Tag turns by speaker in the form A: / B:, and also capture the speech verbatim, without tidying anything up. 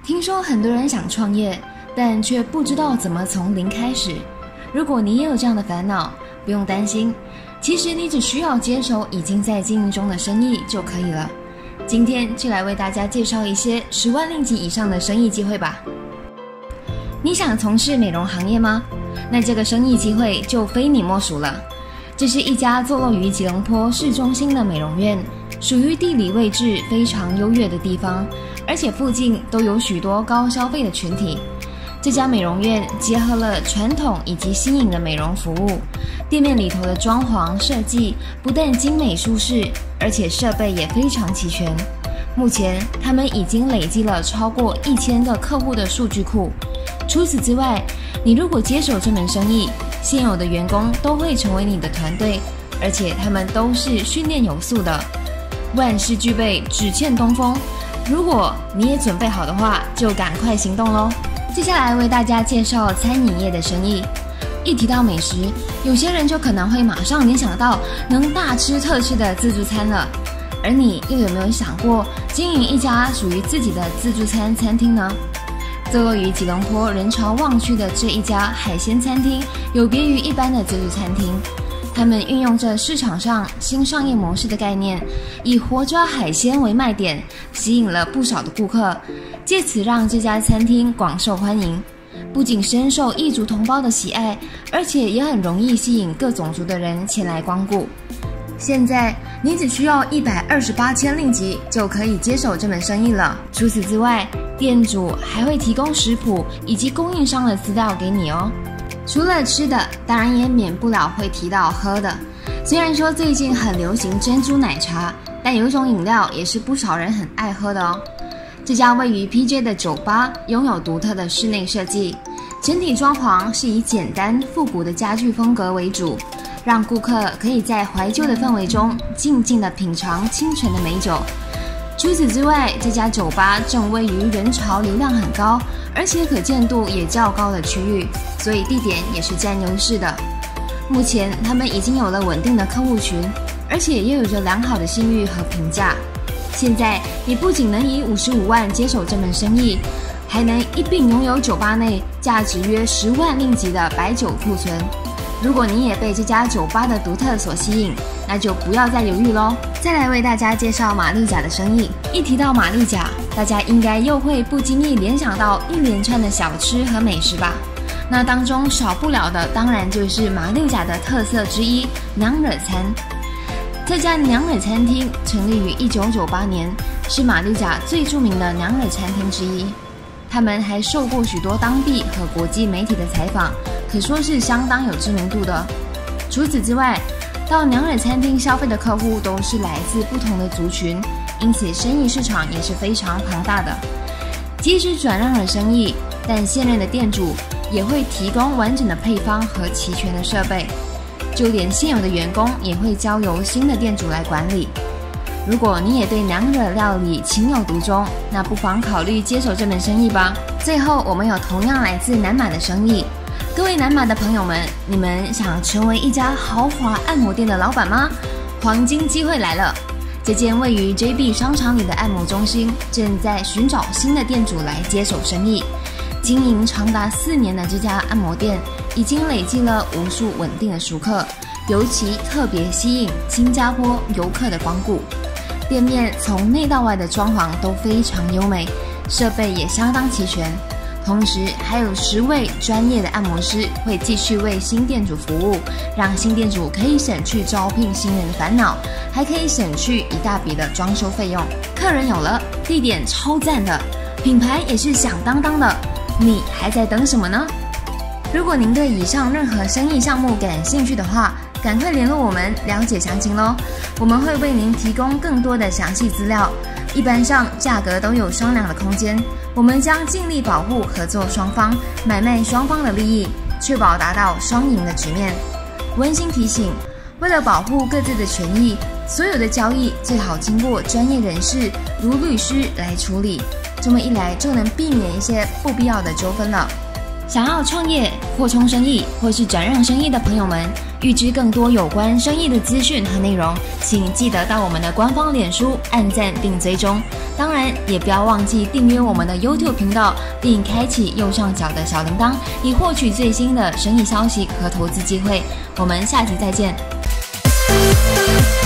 A: 听说很多人想创业，但却不知道怎么从零开始。如果你也有这样的烦恼，不用担心，其实你只需要接手已经在经营中的生意就可以了。今天就来为大家介绍一些十万令吉以上的生意机会吧。你想从事美容行业吗？那这个生意机会就非你莫属了。这是一家坐落于吉隆坡市中心的美容院，属于地理位置非常优越的地方，而且附近都有许多高消费的群体。这家美容院结合了传统以及新颖的美容服务，店面里头的装潢设计不但精美舒适，而且设备也非常齐全。目前他们已经累积了超过一千个客户的数据库。除此之外，你如果接手这门生意，现有的员工都会成为你的团队，而且他们都是训练有素的。万事俱备，只欠东风。如果你也准备好的话，就赶快行动咯。接下来为大家介绍餐饮业的生意。一提到美食，有些人就可能会马上联想到能大吃特吃的自助餐了。而你又有没有想过经营一家属于自己的自助餐餐厅呢？坐落于吉隆坡人潮旺区的这一家海鲜餐厅，有别于一般的自助餐厅。他们运用着市场上新商业模式的概念，以活抓海鲜为卖点，吸引了不少的顾客，借此让这家餐厅广受欢迎。不仅深受异族同胞的喜爱，而且也很容易吸引各种族的人前来光顾。现在你只需要一百二十八千令吉就可以接手这门生意了。除此之外，店主还会提供食谱以及供应商的资料给你哦。除了吃的，当然也免不了会提到喝的。虽然说最近很流行珍珠奶茶，但有一种饮料也是不少人很爱喝的哦。这家位于 P J 的酒吧拥有独特的室内设计，整体装潢是以简单复古的家具风格为主，让顾客可以在怀旧的氛围中静静地品尝清纯的美酒。除此之外，这家酒吧正位于人潮流量很高，而且可见度也较高的区域，所以地点也是占优势的。目前他们已经有了稳定的客户群，而且也有着良好的信誉和评价。现在你不仅能以五十五万接手这门生意，还能一并拥有酒吧内价值约十万令吉的白酒库存。如果你也被这家酒吧的独特所吸引，那就不要再犹豫咯。再来为大家介绍玛丽甲的生意。一提到玛丽甲，大家应该又会不经意联想到一连串的小吃和美食吧。那当中少不了的当然就是玛丽甲的特色之一娘惹餐。这家娘惹餐厅成立于一九九八年，是玛丽甲最著名的娘惹餐厅之一。他们还受过许多当地和国际媒体的采访，可说是相当有知名度的。除此之外，到娘惹餐厅消费的客户都是来自不同的族群，因此生意市场也是非常庞大的。即使转让了生意，但现任的店主也会提供完整的配方和齐全的设备，就连现有的员工也会交由新的店主来管理。如果你也对娘惹料理情有独钟，那不妨考虑接手这门生意吧。最后，我们有同样来自南马的生意。各位南马的朋友们，你们想成为一家豪华按摩店的老板吗？黄金机会来了！这间位于 J B 商场里的按摩中心正在寻找新的店主来接手生意。经营长达四年的这家按摩店，已经累积了无数稳定的熟客，尤其特别吸引新加坡游客的光顾。店面从内到外的装潢都非常优美，设备也相当齐全，同时还有十位专业的按摩师会继续为新店主服务，让新店主可以省去招聘新人的烦恼，还可以省去一大笔的装修费用。客人有了，地点超赞的，品牌也是响当当的，你还在等什么呢？如果您对以上任何生意项目感兴趣的话，赶快联络我们了解详情咯，我们会为您提供更多的详细资料，一般上价格都有商量的空间，我们将尽力保护合作双方、买卖双方的利益，确保达到双赢的局面。温馨提醒，为了保护各自的权益，所有的交易最好经过专业人士如律师来处理，这么一来就能避免一些不必要的纠纷了。 想要创业、扩充生意或是转让生意的朋友们，预知更多有关生意的资讯和内容，请记得到我们的官方脸书按赞并追踪。当然，也不要忘记订阅我们的 YouTube 频道，并开启右上角的小铃铛，以获取最新的生意消息和投资机会。我们下集再见。